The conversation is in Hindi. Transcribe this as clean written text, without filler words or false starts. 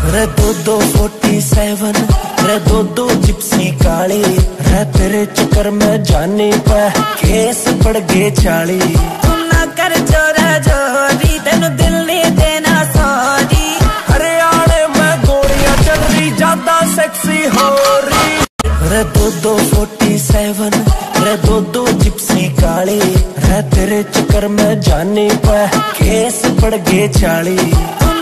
रे 2247 रे दो जिप्सी काली रे तेरे चक्कर में जाने पे केस पड़ गए 40। तू ना कर जोरा जोरी तेनू दिल नहीं देना सॉरी। हरियाणे में गोलियां चल रही ज्यादा सेक्सी हो रही। रे 2247 रे दो जिप्सी काली रे तेरे चक्कर में जाने पे केस पड़ गए 40।